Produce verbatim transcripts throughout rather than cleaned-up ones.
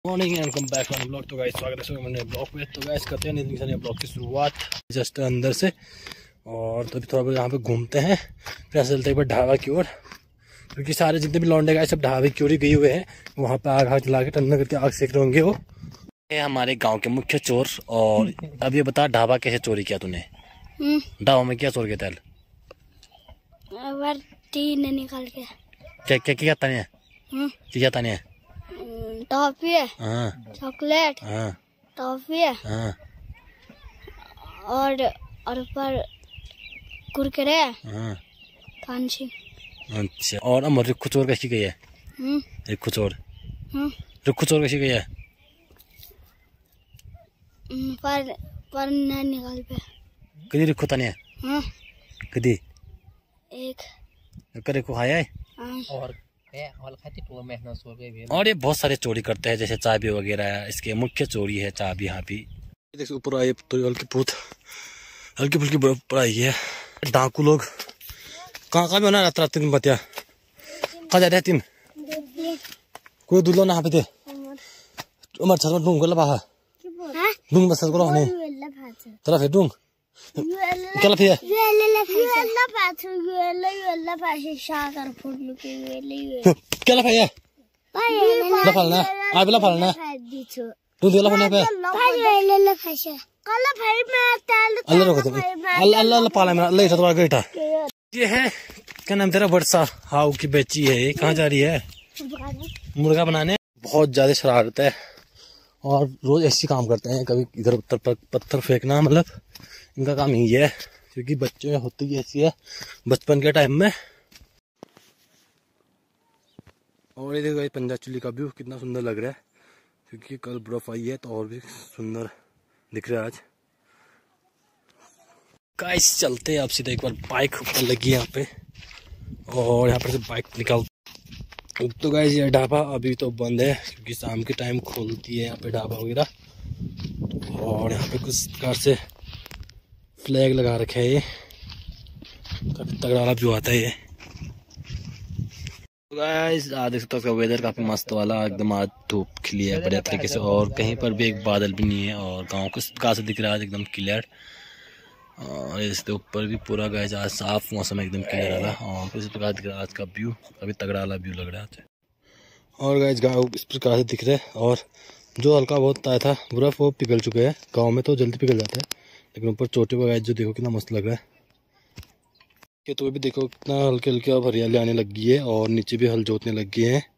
Morning and welcome back on blog. तो guys स्वागत है मैंने ब्लॉग में। तो गाइस करते हैं नींद से ब्लॉग की शुरुआत जस्ट अंदर से, और तो थोड़ा बहुत यहाँ पे घूमते हैं, फिर चलते हैं ढाबा की ओर, क्योंकि सारे जितने भी लौंडे गाइस सब ढाबे की ओर ही गए हुए हैं। वहाँ पे आग आग जला के ठंडा करके आग सेक रहे होंगे वो। ये हमारे गाँव के मुख्य चोर। और अब ये बता ढाबा कैसे चोरी किया तूने? ढाबा में क्या चोर किया था? निकाल के क्या क्या क्या ताने है? क्या ताने है? टॉफी है, हाँ, चॉकलेट, हाँ, टॉफी है, हाँ, और और ऊपर कुरकुरे है, हाँ। कांची। अच्छा, और अमर रिक्खू चोर कैसी गई है? रिक्खू चोर रिक्खू चोर कैसी गई है? पर पर न निकाल पे कदी रिक्खू ताने है? हाँ, कदी एक करे को आया है। हाँ। और और ये बहुत सारे चोरी करते हैं, जैसे चाबी वगैरह। इसके मुख्य चोरी है चाबी। यहाँ भी देखो ऊपर आई तो हल्की बहुत हल्की फुल्की बर्फ पड़ाई है। डाकू लोग कहाँ कहाँ भी होना रात रात तीन बतिया कहाँ जा रहे हैं? तीन कोई दूल्हा ना पे थे उमर छत में डूंग बाहा डूंग बस को होने तरफ है डूंग क्या फिर क्या लफाया लफालना आ भी लफालना तू दिला फोन पे अल्लाह रोको तुम अल्लाह अल्लाह पाला मेरा अल्लाह तुम्हारा बेटा। ये है क्या नाम तेरा? वर्षा हाउ की बच्ची है। ये कहाँ जा रही है? मुर्गा बनाने। बहुत ज्यादा शरारत है और रोज ऐसी काम करते हैं, कभी इधर उधर पत्थर फेंकना, मतलब इनका काम यही है, क्योंकि बच्चे होती ही ऐसी है बचपन के टाइम में। और ये देखो पंजाब चिल्ली का व्यू कितना सुंदर लग रहा है, क्योंकि कल बर्फ आई है तो और भी सुंदर दिख रहा है आज। गाइस चलते हैं आप सीधा, एक बार बाइक ऊपर लगी है यहाँ पे, और यहाँ पर से बाइक निकाल। तो गाइस ये ढाबा अभी तो बंद है, क्योंकि शाम के टाइम खोलती है यहाँ पे ढाबा वगैरह। और यहाँ पे कुछ प्रकार से फ्लैग लगा रखे है, ये काफी तगड़ा वाला व्यू आता है ये। तो गाइस आज देख सकते हो वेदर काफी मस्त वाला, एकदम आज धूप खिली है बढ़िया तरीके से, और कहीं पर भी एक बादल भी नहीं है, और गांव को कहाँ से दिख रहा है एकदम क्लियर। और इसके ऊपर भी पूरा गाइस आज साफ मौसम एकदम क्लियर वाला, और इस प्रकार दिख रहा है आज का व्यू, काफी तगड़ा वाला व्यू लग रहा है। और गाइस गाँव इस प्रकार से दिख रहे हैं, और जो हल्का बहुत आया था बर्फ वो पिघल चुके हैं। गाँव में तो जल्दी पिघल जाता है, लेकिन ऊपर चोटी पर गाइस जो देखो कितना मस्त लग रहा है। कि तो भी देखो कितना हल्के हल्के अब हरियाली आने लग गई है, और नीचे भी हल जोतने लग गए हैं,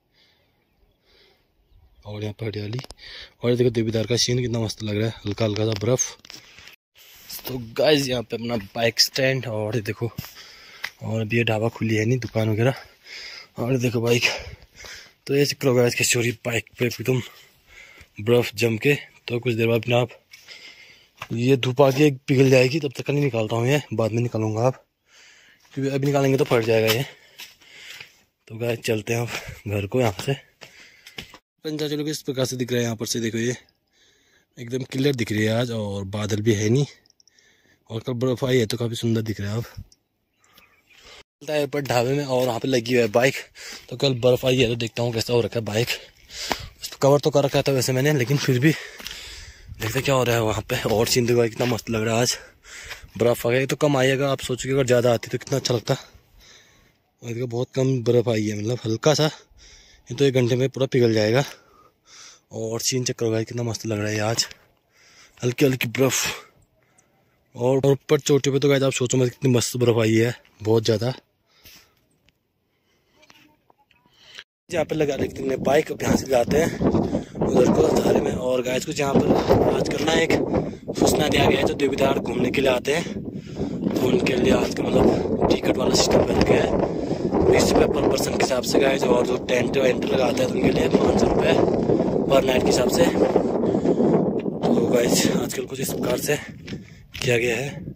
और यहाँ पर हरियाली। और देखो देवीदार का सीन कितना मस्त लग रहा है, हल्का हल्का सा बर्फ। तो गाइस यहाँ पे अपना बाइक स्टैंड, और देखो और अभी ये ढाबा खुली है नहीं, दुकान वगैरह। और देखो बाइक, तो ये चक्कर गाइस की चोरी बाइक पे एकदम बर्फ जम के, तो कुछ देर बाद अपने आप ये धूप आके पिघल जाएगी, तब तक नहीं निकालता हूँ, ये बाद में निकालूंगा आप, क्योंकि अभी निकालेंगे तो फट जाएगा ये। तो गाइस चलते हैं अब घर को। यहाँ से पंजा चलो इस प्रकार से दिख रहा है, यहाँ पर से देखो ये एकदम क्लियर दिख रही है आज, और बादल भी है नहीं, और कल बर्फ आई है तो काफ़ी सुंदर दिख रहा है अब। चलता है पर ढाबे में, और वहाँ पे लगी हुई है बाइक। तो कल बर्फ आई है तो देखता हूँ कैसा हो रखा है बाइक। कवर तो कर रखा था वैसे मैंने, लेकिन फिर भी देखते क्या हो रहा है वहाँ पे। और सीन देखो कितना मस्त लग रहा है आज। बर्फ आ गई तो कम आएगा, आप सोचोगे अगर ज़्यादा आती तो कितना अच्छा लगता। और देखो बहुत कम बर्फ आई है, मतलब हल्का सा, ये तो एक घंटे में पूरा पिघल जाएगा। और सीन चक्कर होगा कितना मस्त लग रहा है आज, हल्की हल्की बर्फ। और ऊपर चोटी पे तो गाइस आप सोचो मत कितनी मस्त बर्फ आई है, बहुत ज़्यादा। यहाँ पर लगा रखते हैं बाइक, अब यहाँ से जाते हैं उधर को धारे में। और गाइस कुछ यहाँ पर आज करना एक सूचना दिया गया है, जो देवीदार घूमने के लिए आते हैं तो उनके लिए आज का मतलब टिकट वाला सिस्टम बन गया है, बीस रुपये पर पर्सन के हिसाब से गाइस। और जो टेंट वेंट लगाते हैं तो उनके लिए पाँच सौ रुपये पर नाइट के हिसाब से। तो गाइस आजकल कुछ इस प्रकार से किया गया है।